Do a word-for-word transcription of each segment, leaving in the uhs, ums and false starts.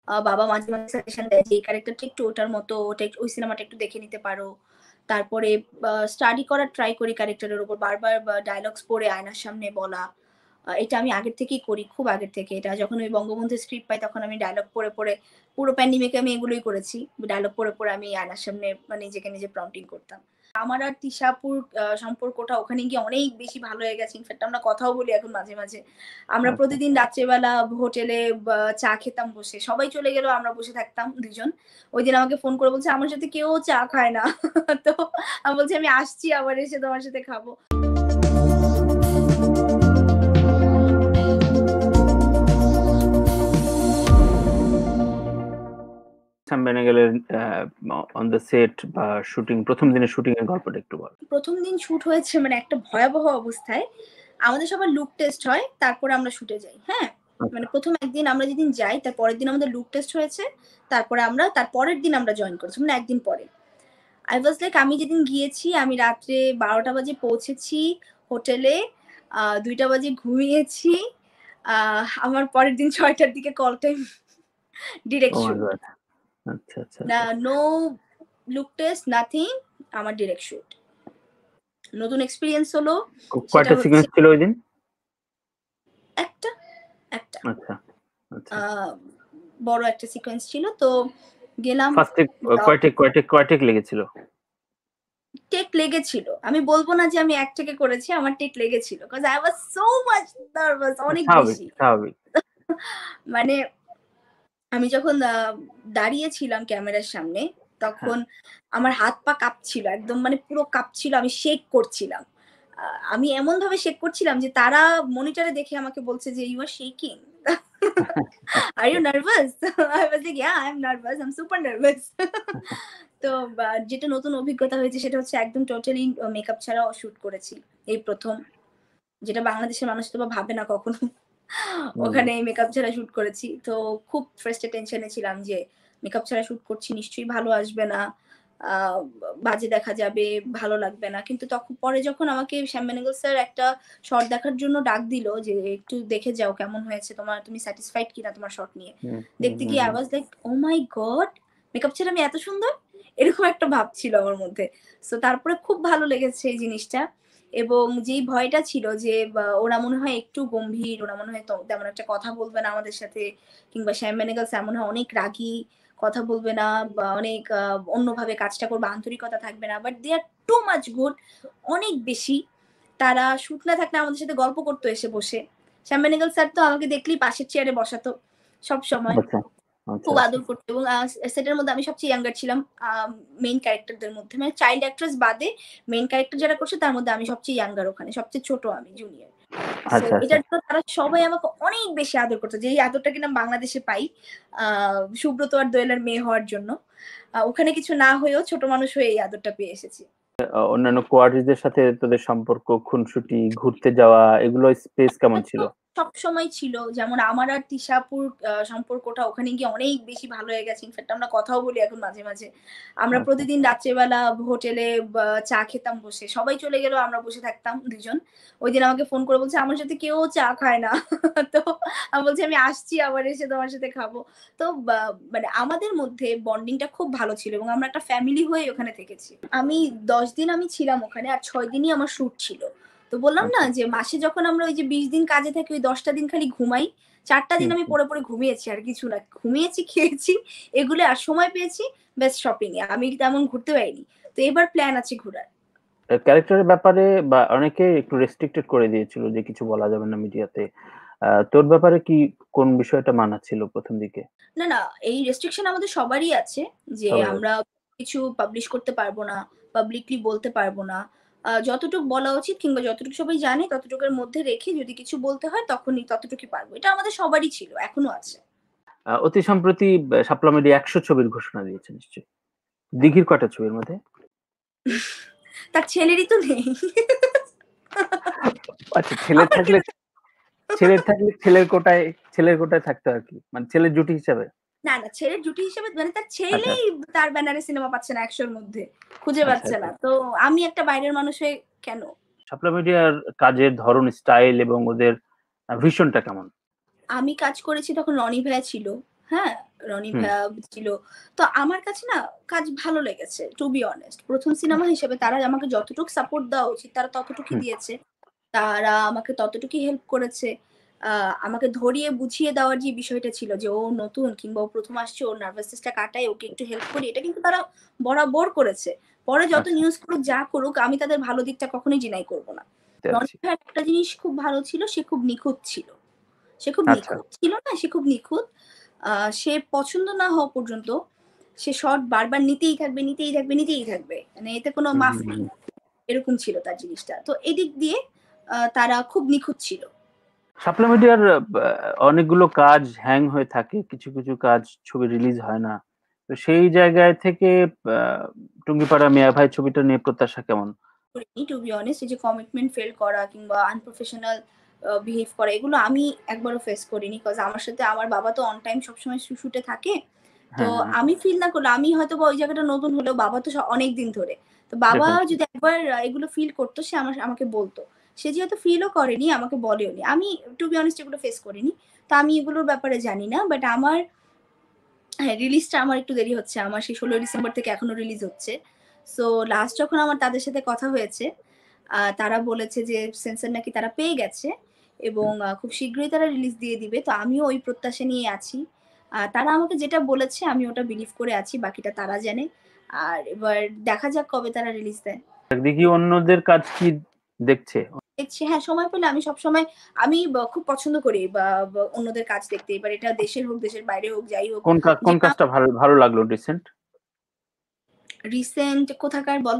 আ বাবা মাঝে, মাঝে সাজেশন দেয় যে, "এই ক্যারেক্টারটা একটু ওটার মতো, ওটা একটু ওই সিনেমাটা একটু দেখে নিতে পারো।" তারপরে বা স্টাডি করার ট্রাই করি ক্যারেক্টারের উপর। বারবার বা ডায়ালগস পড়ে আয়নার সামনে বলা। আ এটা আমি আগের থেকেই করি, খুব আগের থেকে। এটা যখন আমি বঙ্গবন্ধুর স্ক্রিপ্ট পাই তখন আমি ডায়ালগ পড়ে, পড়ে পুরো প্যান্ডেমিকে আমি এগুলোই করেছি। ডায়ালগ পড়ে, পড়ে আমি আয়নার সামনে মানে নিজেকে নিজে প্রম্পটিং করতাম। আমার আর তিশা আপুর আ সম্পর্কটা ওখানে গিয়ে অনেক বেশি ভালো হয়ে গেছে। ইনফেক্ট আমরা কথাও বলি এখন মাঝে, মাঝে। আমরা আচ্ছা। প্রতিদিন রাত্রেবেলা হোটেলে বা চা খেতাম বসে। সবাই চলে গেলেও আমরা বসে থাকতাম দুই জন। ঐদিন আমাকে ফোন করে বলছে, "আমার সাথে কেউ চা খায় না।" তো আমি বলছি, "আমি আসছি আবার এসে তোমার সাথে খাবো।" সাম বেনেগালের অ্যা অন দ্য সেট বা শুটিং প্রথম দিনের শুটিং এর গল্পটা একটু বল। প্রথম দিন শুট হয়েছে মানে একটা ভয়াবহ অবস্থায়। আমাদের সবার লুক টেস্ট হয়। তারপরে আমরা শুটে যাই। হ্যাঁ? মানে আচ্ছা। প্রথম একদিন আমরা যেদিন যাই তার পরের দিন আমাদের লুক টেস্ট হয়েছে। তারপরে আমরা তার পরের দিন আমরা জয়েন করেছি। মানে এক দিন পরে। I was like আমি যেদিন গিয়েছি আমি রাত্রে বারোটা বাজে পৌঁছেছি হোটেলে। আ দুইটা বাজে ঘুমিয়েছি। আ আমার পরের দিন ছয়টার দিকে call time direct oh my shoot. God! আচ্ছা, আচ্ছা, না আচ্ছা। নো লুক টেস্ট, নাথিং আমার ডিরেক্ট শুট। নতুন এক্সপেরিয়েন্স হলো ক সেটা কয়টা হচ্ছে সিকোয়েন্স ছিল ঐদিন? একটা, একটা। আচ্ছা, আচ্ছা। আ বড় একটা সিকোয়েন্স ছিল। তো গেলাম ফার্স্ট টেক অ যাওয়ার কয় টেক কয় টেক কয় টেক লেগেছিল? টেক লেগেছিল। আমি বলব না যে আমি এক টেকে করেছি। আমার টেক লেগেছিল। Cause I was so much nervous অনেক স্বাভাবিক, বেশি। স্বাভাবিক। মানে আমি যখন আ দাঁড়িয়েছিলাম ক্যামেরার সামনে, হ্যাঁ। তখন আমার হাত-পা কাঁপছিল। একদম মানে পুরো কাঁপছিল। আমি শেক করছিলাম। আ আমি এমনভাবে শেক করছিলাম যে তারা মনিটরে দেখে আমাকে বলছে যে, "You are shaking. Are you nervous?" I was like, "Yeah, I'm nervous. I'm super nervous." তো বা যেটা নতুন অভিজ্ঞতা হয়েছে সেটা হচ্ছে একদম টোটালি আ মেকআপ ছাড়াও শুট করেছি। এই প্রথম। যেটা বাংলাদেশের মানুষ হয়তোবা ভাবে না কখনো। হুম। ওখানে মেকআপ ছাড়া শুট করেছি। তো খুব ফার্স্ট এ টেনশনে ছিলাম যে মেকআপ ছাড়া শুট করছি নিশ্চয়ই ভালো আসবে না। আ বা বাজে দেখা যাবে, ভালো লাগবে না। কিন্তু তখন পরে যখন আমাকে শ্যাম বেনেগল স্যার একটা শট দেখার জন্য ডাক দিল যে, "একটু দেখে যাও কেমন হয়েছে তোমার, তুমি স্যাটিসফাইড কিনা তোমার শট নিয়ে?" হুম, হুম, দেখতে হুম, গিয়ে I hmm. was like, "Oh my God! Makeup ছাড়া আমি এত সুন্দর?" এরকম একটা ভাব ছিল আমার মধ্যে। সো তারপরে খুব ভালো লেগেছে এই জিনিসটা। এবং যেই ভয়টা ছিল যে বা ওরা মনে হয় একটু গম্ভীর, ওরা মনে হয় ত তেমন একটা কথা বলবে না আমাদের সাথে। কিংবা শ্যাম বেনেগল স্যার মনে হয় অনেক রাগী, কথা বলবে না বা অনেক আ অন্যভাবে কাজটা করবে, আন্তরিকতা থাকবে না। But they are too much good অনেক বেশি। তারা শুট না থাকলে আমাদের সাথে গল্প করত এসে বসে। শ্যাম বেনেগল স্যার তো আমাকে দেখলেই পাশের চেয়ারে বসাতো সবসময়। আচ্ছা, আচ্ছা, খুব আচ্ছা। আদর করত এবং আ সেটের মধ্যে আমি সবচেয়ে ইয়াঙ্গার ছিলাম আ মেইন ক্যারেক্টারদের মধ্যে। মানে চাইল্ড অ্যাক্ট্রেস বাদে মেইন ক্যারেক্টার যারা করছে তার মধ্যে আমি সবচেয়ে ইয়াঙ্গার ওখানে। সবচেয়ে ছোট আমি জুনিয়র। সো আচ্ছা, আচ্ছা। এটার জন্য তারা সবাই আমাকে অনেক বেশি আদর করত। যেই আদরটা কিনা বাংলাদেশে পাই আ সুব্রত আর দোয়েলের মেয়ে হওয়ার জন্য। আ ওখানে কিছু না হয়েও ছোট মানুষ হয়ে এই আদরটা পেয়ে এসেছি। অ অন্যান্য কো-আর্টিস্টদের সাথে তোদের সম্পর্ক, খুনসুটি, ঘুরতে যাওয়া এগুলো স্পেস কেমন এটা ছিল? তো সবসময় ছিল। যেমন আমার আর তিশা আপুর আ সম্পর্কটা ওখানে গিয়ে অনেক বেশি ভালো হয়ে গেছে। ইনফেক্ট আমরা কথাও বলি এখন মাঝে, মাঝে। আমরা আচ্ছা। প্রতিদিন রাত্রেবেলা হোটেলে বা চা খেতাম বসে। সবাই চলে গেলেও আমরা বসে থাকতাম দুই জন। ঐদিন আমাকে ফোন করে বলছে, "আমার সাথে কেউ চা খায় না।" তো আমি বলছি, "আমি আসছি আবার এসে তোমার সাথে খাবো।" তো বা মানে আমাদের মধ্যে বন্ডিংটা খুব ভালো ছিল এবং আমরা একটা ফ্যামিলি হয়েই ওখানে থেকেছি। আমি দশ দিন আমি ছিলাম ওখানে আর ছয় দিনই আমার শুট ছিল। তো বললাম না আচ্ছা। যে মাসে যখন আমরা ওই যে বিশ দিন কাজে থাকি ওই দশ টা দিন খালি ঘুমাই। চার টা দিন হুম, আমি হুম। পড়ে, পড়ে ঘুমিয়েছি আর কিছু না। ঘুমিয়েছি, খেয়েছি এগুলো আর সময় পেয়েছি ব্যাস শপিং এ। আমি তেমন ঘুরতে পারিনি। তো এবার প্ল্যান আছে ঘুরার। আ ক্যারেক্টারের ব্যাপারে বা অনেকে একটু রেস্ট্রিক্টেড করে দিয়েছিল যে কিছু বলা যাবে না মিডিয়াতে। আ তোর ব্যাপারে কি কোন বিষয়টা মানা ছিল প্রথম দিকে? না, না এই রেস্ট্রিকশন আমাদের সবারই আছে যে সবাই আমরা কিছু পাবলিশ করতে পারব না, পাবলিকলি বলতে পারব না। আ যতটুক বলা উচিত কিংবা যতটুকু সবাই জানে ততটুকুর মধ্যে রেখে যদি কিছু বলতে হয় তখনই ততটুকুই পারব। এটা আমাদের সবারই ছিল, এখনো আছে। আ অতি সম্প্রতি ব্যা শাপলা মিডিয়া একশ ছবির ঘোষণা দিয়েছে নিশ্চয়ই। দিঘির কয়টা ছবির মধ্যে? তার ছেলেরই তো নেই। আচ্ছা ছেলে আমার থাকলে কেন ছেলের থাকলে ছেলের কোটায় ছেলের কোটায় থাকতো আরকি। মানে ছেলের জুটি হিসাবে? না, না ছেলের জুটি হিসেবে মানে তার আচ্ছা, ছেলেই তার ব্যানারে সিনেমা পাচ্ছে না একশ র মধ্যে। খুঁজে আচ্ছা, পাচ্ছে আচ্ছা। না। তো আমি একটা বাইরের মানুষ হয়ে কেন? শাপলা মিডিয়ার কাজের ধরন, স্টাইল এবং ওদের আ ভিশনটা কেমন? আমি কাজ করেছি তখন রনি ভাইয়া ছিল। হ্যাঁ? রনি হুম। ভাইয়া ছিল। তো আমার কাছে না কাজ ভালো লেগেছে টু বি অনেস্ট। প্রথম সিনেমা হিসেবে তারা আমাকে যতটুকু সাপোর্ট দেওয়া উচিত তারা ততটুকুই হুম। দিয়েছে। তারা আমাকে ততটুকুই হেল্প করেছে। আ আমাকে ধরিয়ে বুঝিয়ে দেওয়ার যে বিষয়টা ছিল যে ও নতুন কিংবা ও প্রথম আসছে ওর নার্ভাসনেস টা কাটাই ওকে একটু হেল্প করি। এটা কিন্তু তারা বরাবর করেছে। পরে যত আচ্ছা। নিউজ করুক যা করুক আমি তাদের ভালো দিকটা কখনোই ডিনাই করব না। বুঝতে রনি পারছি। ভাইয়ার একটা জিনিস খুব ভালো ছিল সে খুব নিখুঁত ছিল। সে খুব আচ্ছা। নিখুঁত ছিল না সে খুব নিখুঁত। আ সে পছন্দ না হওয়া পর্যন্ত সে শট বারবার নিতেই থাকবে, নিতেই থাকবে, নিতেই থাকবে। মানে এতে কোনো হুম, মাফ হুম, নেই। হুম। এরকম ছিল তার জিনিসটা। তো এদিক দিয়ে আ তারা খুব নিখুঁত ছিল। শাপলা মিডিয়ার বা অনেকগুলো কাজ হ্যাং হয়ে থাকে। কিছু, কিছু কাজ ছবি রিলিজ হয় না। তো সেই জায়গায় থেকে আ টুঙ্গিপাড়া মিয়া ভাই ছবিটা নিয়ে প্রত্যাশা কেমন? করিনি টু বি অনেস্ট এই যে কমিটমেন্ট ফেইল করা কিংবা আনপ্রফেশনাল আ বিহেভ করা এগুলো আমি একবারও ফেস করিনি। কজ আমার সাথে আমার বাবা তো অন টাইম সবসময় শু শুটে থাকে। তো হ্যাঁ, হ্যাঁ, হ্যাঁ। আমি ফিল না করলে আমি হয়তোবা ওই জায়গাটা নতুন হলেও বাবা তো স অনেকদিন ধরে। তো বাবা ডেফিনিটলি। যদি একবার আ এগুলো ফিল করত সে আমার আমাকে বলত। সে যেহেতু ফিলও করেনি আমাকে বলেওনি। আমি টু বি অনেস্ট এগুলো ফেস করিনি। তো আমি এগুলোর ব্যাপারে জানি না। বাট আমার হ্যাঁ, রিলিজটা আমার একটু দেরি হচ্ছে। আমার সেই ষোলই ডিসেম্বর থেকে এখনো রিলিজ হচ্ছে। সো লাস্ট যখন আমার তাদের সাথে কথা হয়েছে, আ তারা বলেছে যে সেন্সর নাকি তারা পেয়ে গেছে এবং হুম। আ খুব শীঘ্রই তারা রিলিজ দিয়ে দিবে। তো আমিও ওই প্রত্যাশা নিয়ে আছি। আ তারা আমাকে যেটা বলেছে আমি ওটা বিলিভ করে আছি। বাকিটা তারা জানে। আর এবার দেখা যাক কবে তারা রিলিজ দেয়। একদিকে অন্যদের কাজ কি দেখছে? দেখছি হ্যাঁ, সময় পেলে আমি সবসময় আমি ব খুব পছন্দ করি বা ব অন্যদের কাজ দেখতে। এবার এটা দেশের হোক, দেশের বাইরে হোক, যাই হোক। কোন কা কোন যেটা কাজটা ভাল ভালো লাগলো রিসেন্ট? রিসেন্ট কোথাকার বলো?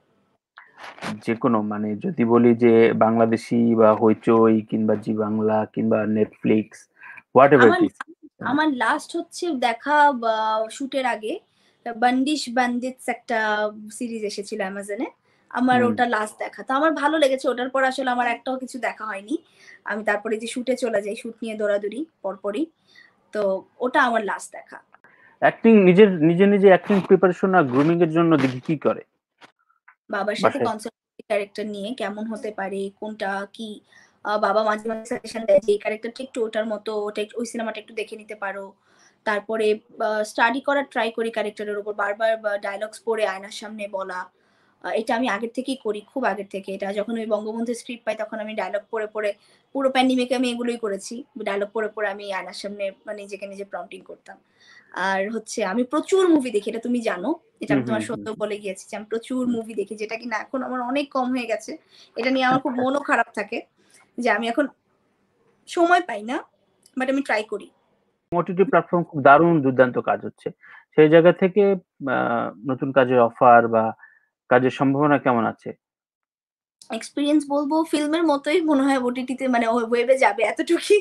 যেকোনো মানে যদি বলি যে বাংলাদেশী বা হইচই কিংবা জি বাংলা কিংবা Netflix হোয়াটএভার আমার ইট ইস। হ্যাঁ। আমার লাস্ট হচ্ছে দেখা বা শুটের আগে 'বান্দিশ বান্দিটস' একটা সিরিজ এসেছিল Amazon এ। আমার হুম। ওটা লাস্ট দেখা। তো আমার ভালো লেগেছে। ওটার পর আসলে আমার একটাও কিছু দেখা হয়নি। আমি তারপরে যে শুটে চলে যাই, শুট নিয়ে দৌড়াদৌড়ি পরপরই। তো ওটা আমার লাস্ট দেখা। অ্যাক্টিং নিজের নিজে, নিজে অ্যাক্টিং প্রিপারেশন আর গ্রুমিং এর জন্য দেখি কি করে? বাবার সাথে বাসায়? কনসাল্ট ক্যারেক্টার নিয়ে কেমন হতে পারে, কোনটা কি আ বাবা মাঝে, মাঝে সাজেশন দেয় যে এই ক্যারেক্টারটা একটু ওটার মতো, ওটা একটু ওই সিনেমাটা একটু দেখে নিতে পারো। তারপরে আ স্টাডি করার ট্রাই করি ক্যারেক্টারের উপর বারবার বা ডায়ালগস পড়ে আয়নার সামনে বলা। আ এটা আমি আগের থেকেই করি, খুব আগের থেকে। এটা যখন ওই বঙ্গবন্ধুর স্ক্রিপ্ট পাই তখন আমি ডায়ালগ পড়ে, পড়ে পুরো প্যান্ডেমিকে আমি এগুলোই করেছি। ডায়ালগ পড়ে, পড়ে আমি আয়নার সামনে মানে নিজেকে নিজে প্রম্পটিং করতাম। আর হচ্ছে আমি প্রচুর মুভি দেখি এটা তুমি জানো। এটা হুম, আমি হুম, তোমার হুম, সত্ত্বেও বলে গিয়েছি যে আমি প্রচুর হুম। মুভি দেখি যেটা কিনা এখন আমার অনেক কম হয়ে গেছে। এটা নিয়ে আমার খুব মনও খারাপ থাকে যে আমি এখন সময় পাই না। বাট আমি ট্রাই করি। ওটিটি প্ল্যাটফর্ম খুব দারুণ দুর্দান্ত কাজ হচ্ছে। সেই জায়গা থেকে আ নতুন কাজের অফার বা কাজের সম্ভাবনা কেমন আছে? এক্সপেরিয়েন্স বলব ফিল্মের মতোই মনে হয় ওটিটিতে মানে ও ওয়েবে যাবে এতটুকুই।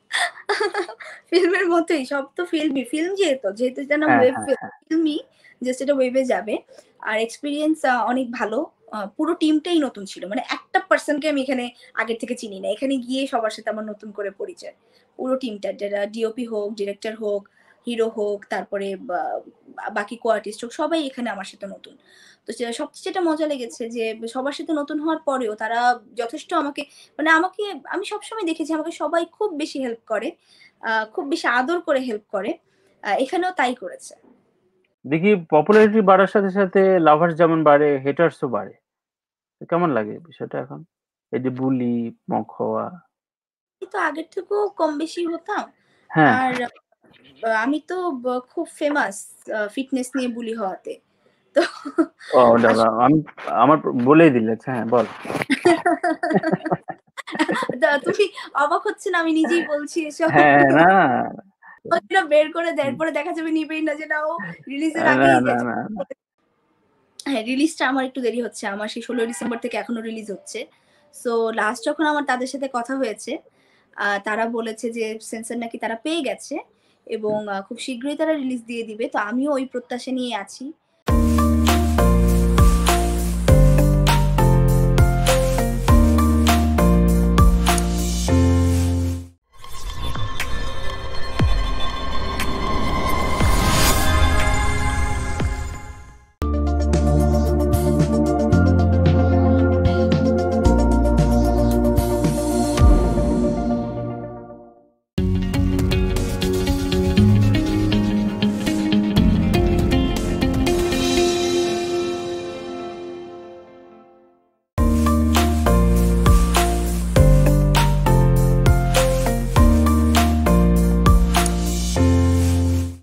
ফিল্মের মতোই সব তো ফিল্মই। ফিল্ম যেহেতু, যেহেতু এটা না হ্যাঁ, ওয়েব হ্যাঁ, ফিল্ম, হ্যাঁ। ফিল্মই জাস্ট এটা ওয়েবে যাবে। আর এক্সপেরিয়েন্স আ অনেক ভালো। আ পুরো টিমটাই নতুন ছিল। মানে একটা পারসন কে আমি এখানে আগের থেকে চিনি না। এখানে গিয়ে সবার সাথে আমার নতুন করে পরিচয়। পুরো টিমটা যারা ডিওপি হোক, ডিরেক্টর হোক, হিরো হোক, তারপরে বা বাকি কো-আর্টিস্ট হোক সবাই এখানে আমার সাথে নতুন। তো সে সবচেয়ে যেটা মজা লেগেছে যে সবার সাথে নতুন হওয়ার পরেও তারা যথেষ্ট আমাকে মানে আমাকে আমি সবসময় দেখেছি আমাকে সবাই খুব বেশি হেল্প করে। আ খুব বেশি আদর করে হেল্প করে। আ এখানেও তাই করেছে। দেখি পপুলারিটি বাড়ার সাথে, সাথে লাভার্স যেমন বাড়ে, হেটার্স ও বাড়ে। তো কেমন লাগে বিষয়টা এখন? এই যে বুলি, মক হওয়া। আমি তো আগের থেকেও কম বেশি হতাম। হ্যাঁ। আর আ আমি তো ব খুব ফেমাস আ ফিটনেস নিয়ে বুলি হওয়াতে। তো ও ওটা আস বা আমি আমার বলেই দিলে। আচ্ছা হ্যাঁ, বল। দা তুমি অবাক হচ্ছেন আমি নিজেই বলছি এসব। হ্যাঁ, না। ওইগুলো বের করে দেয়। হুম। এরপরে দেখা যাবে নিবেই না যে না ও আ রিলিজের না, আগেই না, গেছে। না, না। হ্যাঁ, রিলিজটা আমার একটু দেরি হচ্ছে। আমার সেই ষোলই ডিসেম্বর থেকে এখনো রিলিজ হচ্ছে। সো লাস্ট যখন আমার তাদের সাথে কথা হয়েছে, আ তারা বলেছে যে সেন্সর নাকি তারা পেয়ে গেছে এবং হুম। আ খুব শীঘ্রই তারা রিলিজ দিয়ে দিবে। তো আমিও ওই প্রত্যাশা নিয়ে আছি।